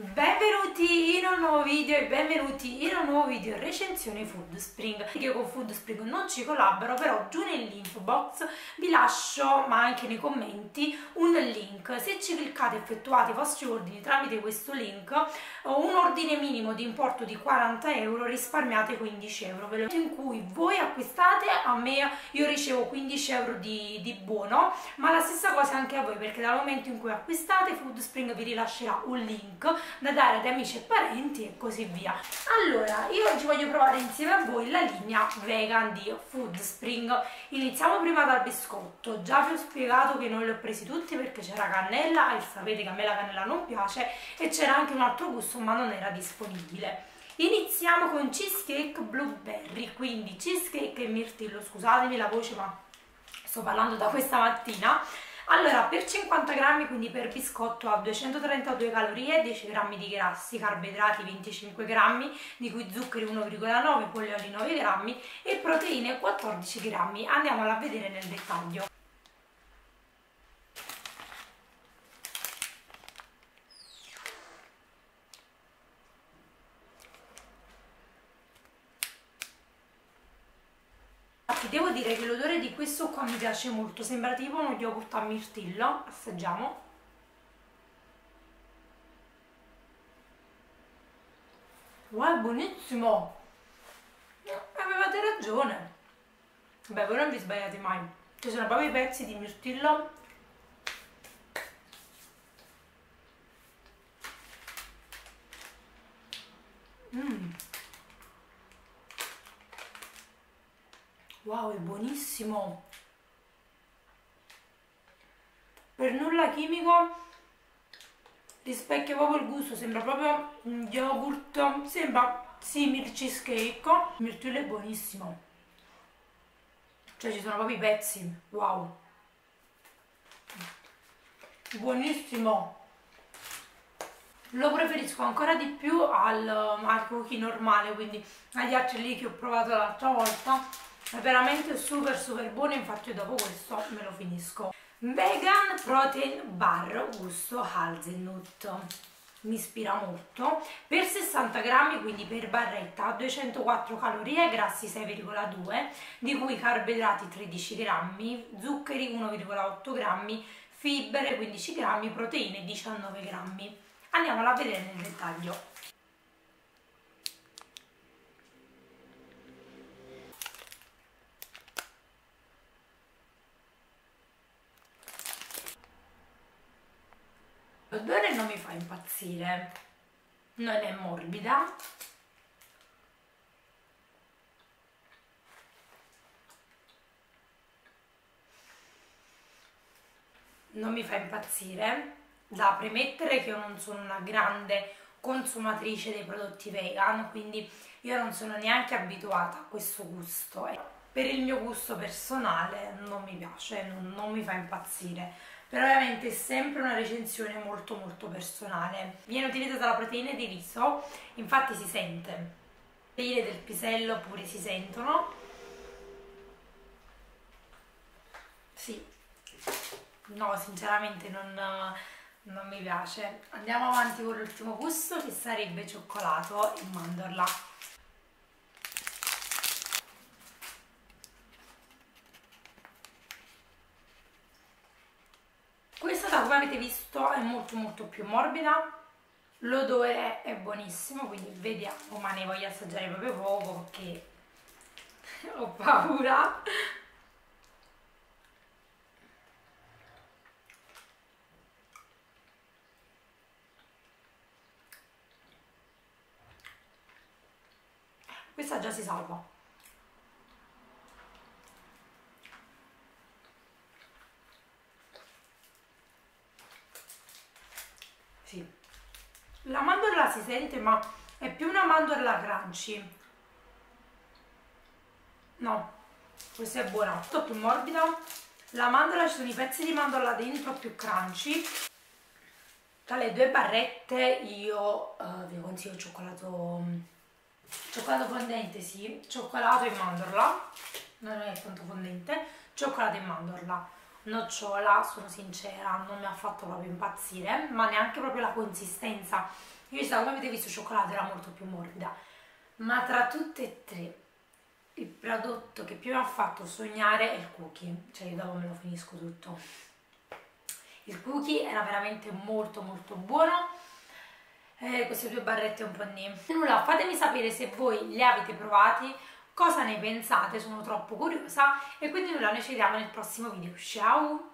Benvenuti in un nuovo video e benvenuti in un nuovo video recensione Food Spring. Io con Food Spring non ci collaboro, però giù nell'info box vi lascio, ma anche nei commenti, un link. Se ci cliccate e effettuate i vostri ordini tramite questo link, un ordine minimo di importo di 40 euro risparmiate 15 euro. In cui voi acquistate, a me io ricevo 15 euro di buono, ma la stessa cosa anche a voi, perché dal momento in cui acquistate Food Spring vi rilascerà un link da dare ad amici e parenti e così via. Allora, io oggi voglio provare insieme a voi la linea vegan di Food Spring. Iniziamo prima dal biscotto. Già vi ho spiegato che non li ho presi tutti perché c'era cannella e sapete che a me la cannella non piace, e c'era anche un altro gusto ma non era disponibile. Iniziamo con cheesecake blueberry, quindi cheesecake e mirtillo. Scusatemi la voce, ma sto parlando da questa mattina. Allora, per 50 grammi, quindi per biscotto, ha 232 calorie, 10 grammi di grassi, carboidrati 25 grammi, di cui zuccheri 1,9, polioli 9 grammi e proteine 14 grammi. Andiamola a vedere nel dettaglio. Devo dire che l'odore di questo qua mi piace molto, sembra tipo uno yogurt a mirtillo. Assaggiamo. Wow, è buonissimo! Avevate ragione. Beh, voi non vi sbagliate mai. Ci sono proprio i pezzi di mirtillo. Wow, è buonissimo! Per nulla chimico, rispecchia proprio il gusto, sembra proprio un yogurt, sembra simile cheesecake. Il mirtillo è buonissimo, cioè ci sono proprio i pezzi, wow! Buonissimo! Lo preferisco ancora di più al cookie normale, quindi agli altri lì che ho provato l'altra volta. È veramente super buono, infatti dopo questo me lo finisco. Vegan Protein Bar gusto hazelnut, mi ispira molto. Per 60 grammi, quindi per barretta, ha 204 calorie, grassi 6,2, di cui carboidrati 13 grammi, zuccheri 1,8 grammi, fibre 15 grammi, proteine 19 grammi. Andiamola a vedere nel dettaglio. L'odore non mi fa impazzire, non è morbida, non mi fa impazzire. Da premettere che io non sono una grande consumatrice dei prodotti vegan, quindi io non sono neanche abituata a questo gusto. Per il mio gusto personale non mi piace, non mi fa impazzire. Però ovviamente è sempre una recensione molto personale. Viene utilizzata la proteina di riso, infatti si sente. Le proteine del pisello pure si sentono. Sì, no, sinceramente non mi piace. Andiamo avanti con l'ultimo gusto, che sarebbe cioccolato e mandorla. Come avete visto è molto più morbida, l'odore è buonissimo, quindi vediamo, ma ne voglio assaggiare proprio poco perché ho paura. Questa già si salva. Sì. La mandorla si sente, ma è più una mandorla crunchy. No, questa è buona, molto più morbida. La mandorla, ci sono i pezzi di mandorla dentro più crunchy. Tra le due barrette io vi consiglio il cioccolato fondente, sì, cioccolato e mandorla, non è tanto fondente, cioccolato e mandorla. Nocciola, sono sincera, non mi ha fatto proprio impazzire, ma neanche proprio la consistenza Invece, come avete visto, il cioccolato era molto più morbida, ma tra tutte e tre il prodotto che più mi ha fatto sognare è il cookie, cioè io dopo me lo finisco tutto. Il cookie era veramente molto molto buono, queste due barrette un po' nì. Nulla, fatemi sapere se voi li avete provati, cosa ne pensate, sono troppo curiosa, e quindi nulla, noi ci vediamo nel prossimo video. Ciao!